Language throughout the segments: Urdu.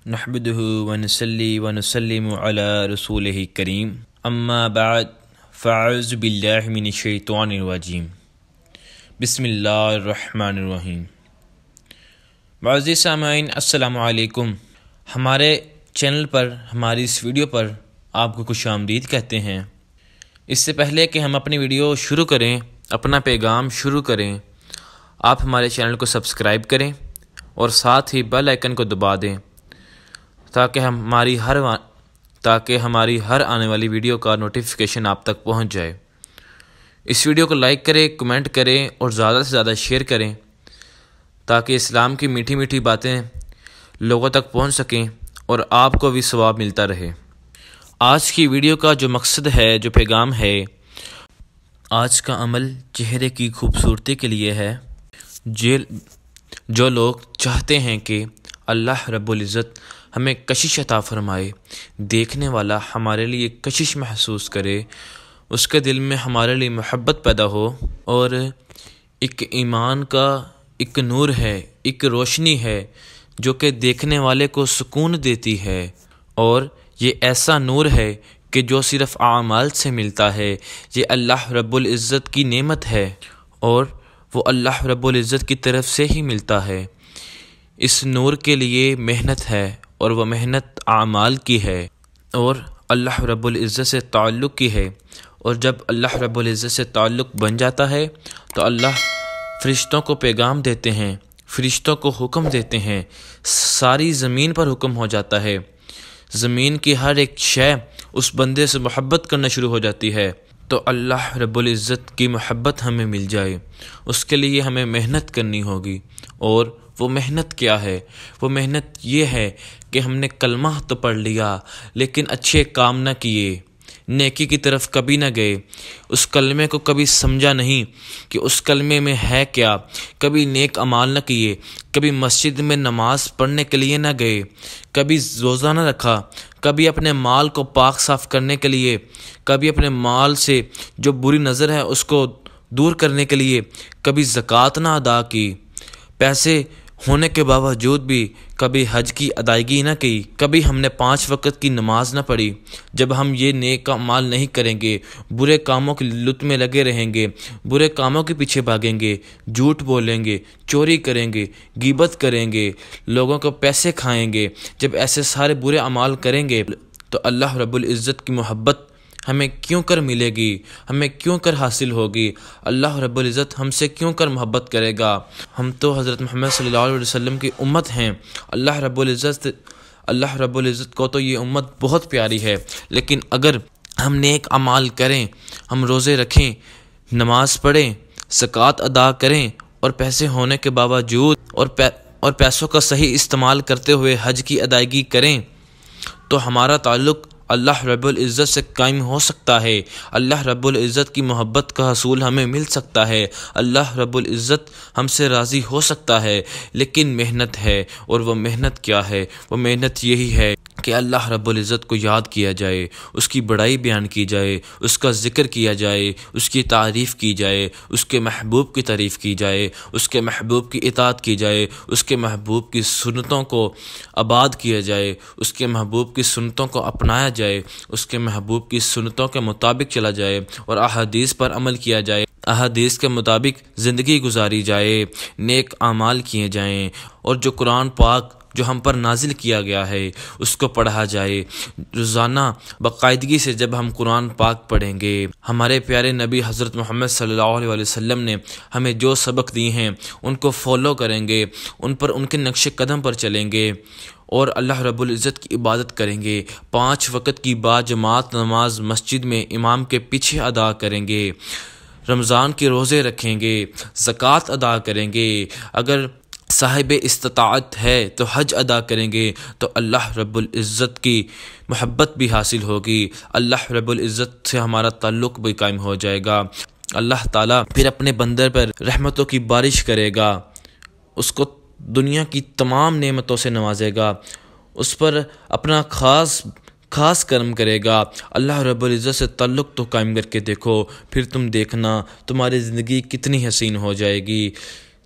نحمده ونصلي ونسلم على رسوله الكريم اما بعد فاعوذ باللہ من الشیطان الرجیم بسم اللہ الرحمن الرحیم۔ معزز سامعین السلام علیکم۔ ہمارے چینل پر ہماری اس ویڈیو پر آپ کو خوش آمدید کہتے ہیں۔ اس سے پہلے کہ ہم اپنی ویڈیو شروع کریں، اپنا پیغام شروع کریں، آپ ہمارے چینل کو سبسکرائب کریں اور ساتھ ہی بیل آئیکن کو دبا دیں تاکہ ہماری ہر آنے والی ویڈیو کا نوٹیفیکیشن آپ تک پہنچ جائے۔ اس ویڈیو کو لائک کریں، کمنٹ کریں اور زیادہ سے زیادہ شیئر کریں تاکہ اسلام کی میٹھی میٹھی باتیں لوگوں تک پہنچ سکیں اور آپ کو بھی ثواب ملتا رہے۔ آج کی ویڈیو کا جو مقصد ہے، جو پیغام ہے، آج کا عمل چہرے کی خوبصورتی کے لیے ہے۔ جو لوگ چاہتے ہیں کہ اللہ رب العزت ہمیں کشش عطا فرمائے، دیکھنے والا ہمارے لیے کشش محسوس کرے، اس کے دل میں ہمارے لیے محبت پیدا ہو، اور ایک ایمان کا ایک نور ہے، ایک روشنی ہے جو کہ دیکھنے والے کو سکون دیتی ہے، اور یہ ایسا نور ہے کہ جو صرف اعمال سے ملتا ہے۔ یہ اللہ رب العزت کی نعمت ہے اور وہ اللہ رب العزت کی طرف سے ہی ملتا ہے۔ اس نور کے لیے محنت ہے اور وہ محنت اعمال کی ہے اور اللہ رب العزت سے تعلق کی ہے، اور جب اللہ رب العزت سے تعلق بن جاتا ہے تو اللہ فرشتوں کو پیغام دیتے ہیں، فرشتوں کو حکم دیتے ہیں، ساری زمین پر حکم ہو جاتا ہے، زمین کی ہر ایک شے اس بندے سے محبت کرنا شروع ہو جاتی ہے۔ تو اللہ رب العزت کی محبت ہمیں مل جائے، اس کے لیے ہمیں محنت کرنی ہوگی، اور وہ محنت کیا ہے؟ وہ محنت یہ ہے کہ ہم نے کلمہ تو پڑھ لیا لیکن اچھے کام نہ کیے، نیکی کی طرف کبھی نہ گئے، اس کلمے کو کبھی سمجھا نہیں کہ اس کلمے میں ہے کیا، کبھی نیک اعمال نہ کیے، کبھی مسجد میں نماز پڑھنے کے لیے نہ گئے، کبھی روزہ نہ رکھا، کبھی اپنے مال کو پاک صاف کرنے کے لیے، کبھی اپنے مال سے جو بری نظر ہے اس کو دور کرنے کے لیے کبھی زکوٰۃ نہ ادا کی، پیسے ہونے کے باوجود بھی کبھی حج کی ادائیگی نہ کی، کبھی ہم نے 5 وقت کی نماز نہ پڑھی۔ جب ہم یہ نیک اعمال نہیں کریں گے، برے کاموں کی لت میں لگے رہیں گے، برے کاموں کے پیچھے بھاگیں گے، جھوٹ بولیں گے، چوری کریں گے، غیبت کریں گے، لوگوں کو پیسے کھائیں گے، جب ایسے سارے برے اعمال کریں گے تو اللہ رب العزت کی محبت ہمیں کیوں کر ملے گی، ہمیں کیوں کر حاصل ہوگی؟ اللہ رب العزت ہم سے کیوں کر محبت کرے گا؟ ہم تو حضرت محمد صلی اللہ علیہ وسلم کی امت ہیں۔ اللہ رب العزت کو تو یہ امت بہت پیاری ہے، لیکن اگر ہم نیک اعمال کریں، ہم روزے رکھیں، نماز پڑھیں، زکوٰۃ ادا کریں، اور پیسے ہونے کے باوجود اور پیسوں کا صحیح استعمال کرتے ہوئے حج کی ادائیگی کریں، تو ہمارا تعلق اللہ رب العزت سے قائم ہو سکتا ہے، اللہ رب العزت کی محبت کا حصول ہمیں مل سکتا ہے، اللہ رب العزت ہم سے راضی ہو سکتا ہے۔ لیکن محنت ہے، اور وہ محنت کیا ہے؟ وہ محنت یہی ہے کہ اللہ رب العزت کو یاد کیا جائے، اس کی بڑائی بیان کی جائے، اس کا ذکر کیا جائے، اس کی تعریف کی جائے، اس کے محبوب کی تعریف کی جائے، اس کے محبوب کی اطاعت کی جائے، اس کے محبوب کی سنتوں کو آباد کیا جائے، اس کے محبوب کی سنتوں کو اپنایا جائے، اس کے محبوب کی سنتوں کے مطابق چلا جائے اور احادیث پر عمل کیا جائے، احادیث کے مطابق زندگی گزاری جائے، نیک اعمال کیے جائیں، اور جو قرآن پاک جو ہم پر نازل کیا گیا ہے اس کو پڑھا جائے۔ روزانہ باقاعدگی سے جب ہم قرآن پاک پڑھیں گے، ہمارے پیارے نبی حضرت محمد صلی اللہ علیہ وسلم نے ہمیں جو سبق دیے ہیں ان کو فالو کریں گے، ان کے نقش قدم پر چلیں گے، اور اللہ رب العزت کی عبادت کریں گے، 5 وقت کی باجماعت نماز مسجد میں امام کے پیچھے ادا کریں گے، رمضان کے روزے رکھیں گے، زکوٰۃ ادا کریں گے، اگر صاحب استطاعت ہے تو حج ادا کریں گے، تو اللہ رب العزت کی محبت بھی حاصل ہوگی، اللہ رب العزت سے ہمارا تعلق بھی قائم ہو جائے گا، اللہ تعالیٰ پھر اپنے بندر پر رحمتوں کی بارش کرے گا، اس کو دنیا کی تمام نعمتوں سے نوازے گا، اس پر اپنا خاص کرم کرے گا۔ اللہ رب العزت سے تعلق تو قائم کر کے دیکھو، پھر تم دیکھنا تمہاری زندگی کتنی حسین ہو جائے گی۔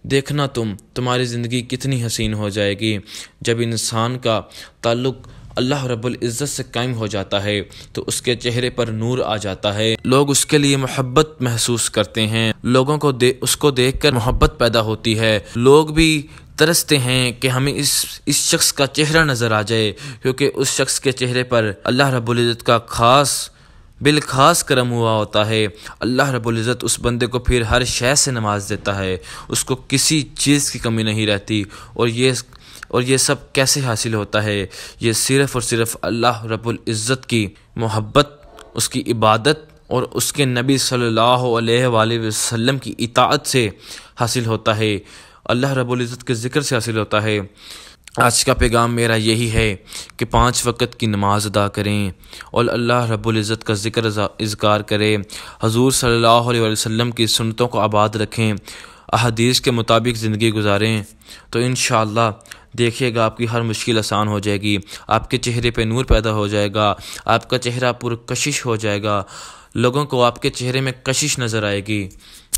دیکھنا تمہاری زندگی کتنی حسین ہو جائے گی۔ جب انسان کا تعلق اللہ رب العزت سے قائم ہو جاتا ہے تو اس کے چہرے پر نور آ جاتا ہے، لوگ اس کے لیے محبت محسوس کرتے ہیں، لوگوں کو اس کو دیکھ کر محبت پیدا ہوتی ہے، لوگ بھی ترستے ہیں کہ ہمیں اس شخص کا چہرہ نظر آ جائے، کیونکہ اس شخص کے چہرے پر اللہ رب العزت کا بالخاص کرم ہوا ہوتا ہے۔ اللہ رب العزت اس بندے کو پھر ہر شے سے نواز دیتا ہے، اس کو کسی چیز کی کمی نہیں رہتی۔ اور یہ سب کیسے حاصل ہوتا ہے؟ یہ صرف اور صرف اللہ رب العزت کی محبت، اس کی عبادت اور اس کے نبی صلی اللہ علیہ وآلہ وسلم کی اطاعت سے حاصل ہوتا ہے، اللہ رب العزت کے ذکر سے حاصل ہوتا ہے۔ آج کا پیغام میرا یہی ہے کہ 5 وقت کی نماز ادا کریں اور اللہ رب العزت کا ذکر اذکار کریں، حضور صلی اللہ علیہ وسلم کی سنتوں کو آباد رکھیں، احادیث کے مطابق زندگی گزاریں، تو انشاءاللہ دیکھیے گا آپ کی ہر مشکل آسان ہو جائے گی، آپ کے چہرے پہ نور پیدا ہو جائے گا، آپ کا چہرہ پرکشش ہو جائے گا، لوگوں کو آپ کے چہرے میں کشش نظر آئے گی۔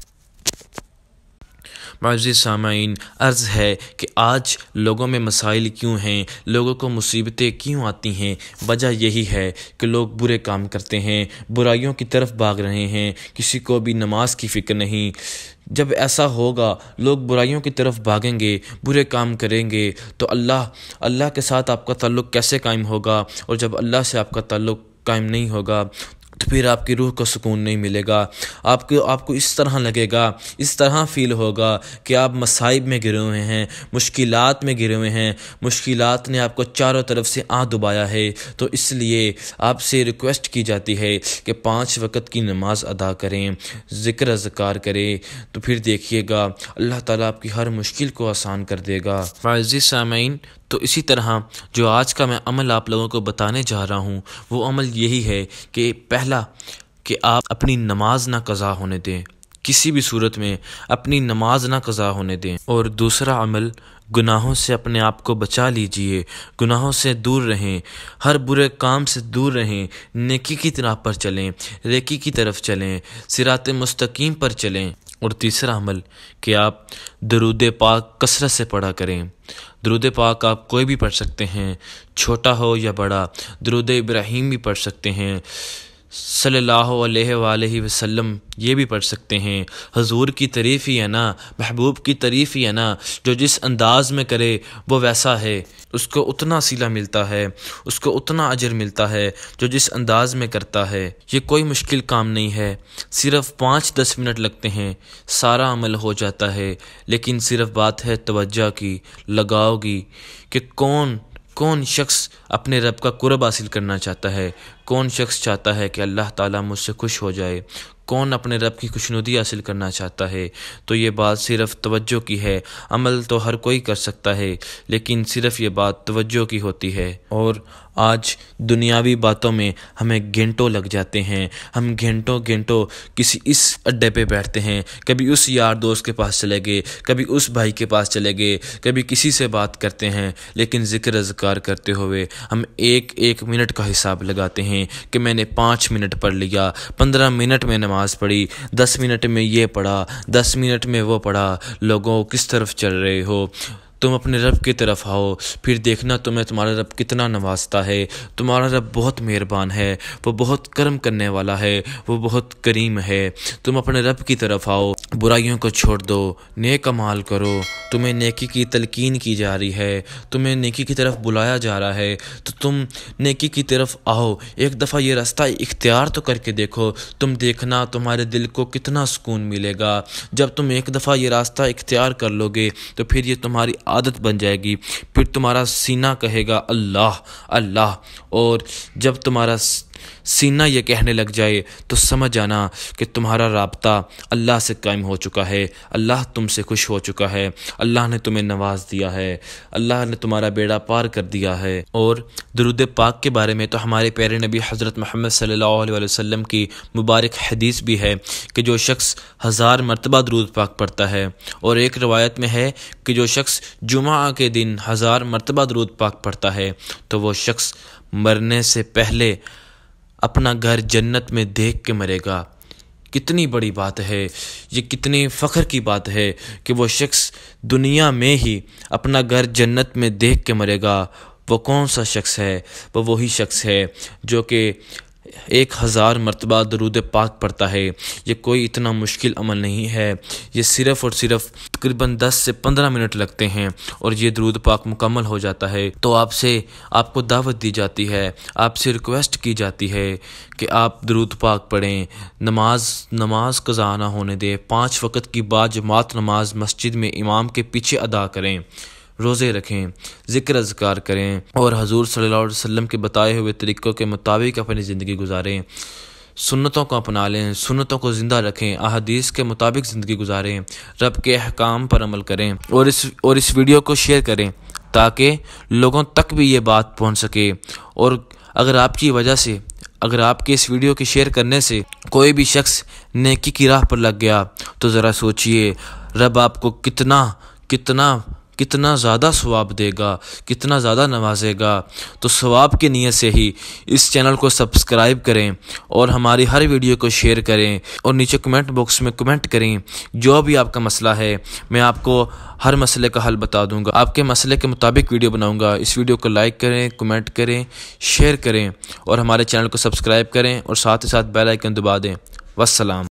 معزز سامعین، عرض ہے کہ آج لوگوں میں مسائل کیوں ہیں، لوگوں کو مصیبتیں کیوں آتی ہیں؟ وجہ یہی ہے کہ لوگ برے کام کرتے ہیں، برائیوں کی طرف بھاگ رہے ہیں، کسی کو بھی نماز کی فکر نہیں۔ جب ایسا ہوگا، لوگ برائیوں کی طرف بھاگیں گے، برے کام کریں گے، تو اللہ کے ساتھ آپ کا تعلق کیسے قائم ہوگا؟ اور جب اللہ سے آپ کا تعلق قائم نہیں ہوگا تو پھر آپ کی روح کو سکون نہیں ملے گا، آپ کو اس طرح لگے گا، اس طرح فیل ہوگا کہ آپ مصائب میں گرے ہوئے ہیں، مشکلات میں گرے ہوئے ہیں، مشکلات نے آپ کو چاروں طرف سے دبایا ہے۔ تو اس لیے آپ سے ریکویسٹ کی جاتی ہے کہ 5 وقت کی نماز ادا کریں، ذکر اذکار کریں، تو پھر دیکھیے گا اللہ تعالیٰ آپ کی ہر مشکل کو آسان کر دے گا۔ معزز سامعین، تو اسی طرح جو آج کا میں عمل آپ لوگوں کو بتانے جا رہا ہوں، وہ عمل یہی ہے کہ پہلا کہ آپ اپنی نماز نہ قضا ہونے دیں، کسی بھی صورت میں اپنی نماز نہ قضا ہونے دیں۔ اور دوسرا عمل، گناہوں سے اپنے آپ کو بچا لیجئے، گناہوں سے دور رہیں، ہر برے کام سے دور رہیں، نیکی کی طرح پر چلیں، ریکی کی طرف چلیں، صراط مستقیم پر چلیں۔ اور تیسرا عمل کہ آپ درود پاک کثرت سے پڑھا کریں۔ درود پاک آپ کوئی بھی پڑھ سکتے ہیں، چھوٹا ہو یا بڑا، درود ابراہیم بھی پڑھ سکتے ہیں، صلی اللہ علیہ وآلہ وسلم یہ بھی پڑھ سکتے ہیں۔ حضور کی تعریف ہی ہے نا، محبوب کی تعریف ہی ہے نا، جو جس انداز میں کرے وہ ویسا ہے، اس کو اتنا صلہ ملتا ہے، اس کو اتنا اجر ملتا ہے جو جس انداز میں کرتا ہے۔ یہ کوئی مشکل کام نہیں ہے، صرف 5-10 منٹ لگتے ہیں، سارا عمل ہو جاتا ہے۔ لیکن صرف بات ہے توجہ کی، لگاؤ کی، کہ کون شخص اپنے رب کا قرب حاصل کرنا چاہتا ہے، کون شخص چاہتا ہے کہ اللہ تعالیٰ مجھ سے خوش ہو جائے، کون اپنے رب کی خوشنودی حاصل کرنا چاہتا ہے۔ تو یہ بات صرف توجہ کی ہے، عمل تو ہر کوئی کر سکتا ہے، لیکن صرف یہ بات توجہ کی ہوتی ہے۔ اور آج دنیاوی باتوں میں ہمیں گھنٹوں لگ جاتے ہیں، ہم گھنٹوں کسی اس اڈے پہ بیٹھتے ہیں، کبھی اس یار دوست کے پاس چلے گئے، کبھی اس بھائی کے پاس چلے گئے، کبھی کسی سے بات کرتے ہیں، لیکن ذکر اذکار کرتے ہوئے ہم ایک منٹ کا حساب لگاتے ہیں کہ میں نے 5 منٹ پڑھ لیا، 15 منٹ میں نماز پڑھی، 10 منٹ میں یہ پڑھا، 10 منٹ میں وہ پڑھا۔ لوگوں کس طرف چل رہے ہو؟ تم اپنے رب کی طرف آؤ، پھر دیکھنا تمہیں تمہارا رب کتنا نوازتا ہے۔ تمہارا رب بہت مہربان ہے، وہ بہت کرم کرنے والا ہے، وہ بہت کریم ہے۔ تم اپنے رب کی طرف آؤ، برائیوں کو چھوڑ دو، نیک اعمال کرو، تمہیں نیکی کی تلقین کی جا رہی ہے، تمہیں نیکی کی طرف بلایا جا رہا ہے، تو تم نیکی کی طرف آؤ۔ ایک دفعہ یہ راستہ اختیار تو کر کے دیکھو، تم دیکھنا تمہارے دل کو کتنا سکون ملے گا۔ جب تم ایک دفعہ یہ راستہ اختیار کر لو گے تو پھر یہ تمہاری عادت بن جائے گی، پھر تمہارا سینہ کہے گا اللہ اللہ، اور جب تمہارا سینہ یہ کہنے لگ جائے تو سمجھ جانا کہ تمہارا رابطہ اللہ سے قائم ہو چکا ہے، اللہ تم سے خوش ہو چکا ہے، اللہ نے تمہیں نواز دیا ہے، اللہ نے تمہارا بیڑا پار کر دیا ہے۔ اور درود پاک کے بارے میں تو ہمارے پیارے نبی حضرت محمد صلی اللہ علیہ وسلم کی مبارک حدیث بھی ہے کہ جو شخص 1000 مرتبہ درود پاک پڑھتا ہے، اور ایک روایت میں ہے کہ جو شخص جمعہ کے دن 1000 مرتبہ درود پاک پڑھتا ہے تو وہ شخص مرنے سے پہلے اپنا گھر جنت میں دیکھ کے مرے گا، کتنی بڑی بات ہے، یہ کتنی فخر کی بات ہے کہ وہ شخص دنیا میں ہی اپنا گھر جنت میں دیکھ کے مرے گا۔ وہ کون سا شخص ہے؟ وہ وہی شخص ہے جو کہ 1000 مرتبہ درود پاک پڑھتا ہے۔ یہ کوئی اتنا مشکل عمل نہیں ہے، یہ صرف اور صرف تقریباً 10 سے 15 منٹ لگتے ہیں اور یہ درود پاک مکمل ہو جاتا ہے۔ تو آپ کو دعوت دی جاتی ہے، آپ سے ریکویسٹ کی جاتی ہے کہ آپ درود پاک پڑھیں، نماز قضا نہ ہونے دیں، 5 وقت کی باجماعت نماز مسجد میں امام کے پیچھے ادا کریں، روزے رکھیں، ذکر اذکار کریں اور حضور صلی اللہ علیہ وسلم کے بتائے ہوئے طریقوں کے مطابق اپنی زندگی گزاریں، سنتوں کو اپنا لیں، سنتوں کو زندہ رکھیں، احادیث کے مطابق زندگی گزاریں، رب کے احکام پر عمل کریں اور اس ویڈیو کو شیئر کریں تاکہ لوگوں تک بھی یہ بات پہنچ سکے۔ اور اگر آپ کی وجہ سے، اگر آپ کے اس ویڈیو کے شیئر کرنے سے کوئی بھی شخص نیکی کی راہ پر لگ گیا تو ذرا سوچئے رب آپ کو کتنا زیادہ ثواب دے گا، کتنا زیادہ نوازے گا۔ تو ثواب کی نیت سے ہی اس چینل کو سبسکرائب کریں اور ہماری ہر ویڈیو کو شیئر کریں اور نیچے کمنٹ باکس میں کمنٹ کریں۔ جو بھی آپ کا مسئلہ ہے میں آپ کو ہر مسئلے کا حل بتا دوں گا، آپ کے مسئلے کے مطابق ویڈیو بناؤں گا۔ اس ویڈیو کو لائک کریں، کمنٹ کریں، شیئر کریں اور ہمارے چینل کو سبسکرائب کریں اور ساتھ ہی ساتھ بیل آئیکن دبا دیں۔ والسلام۔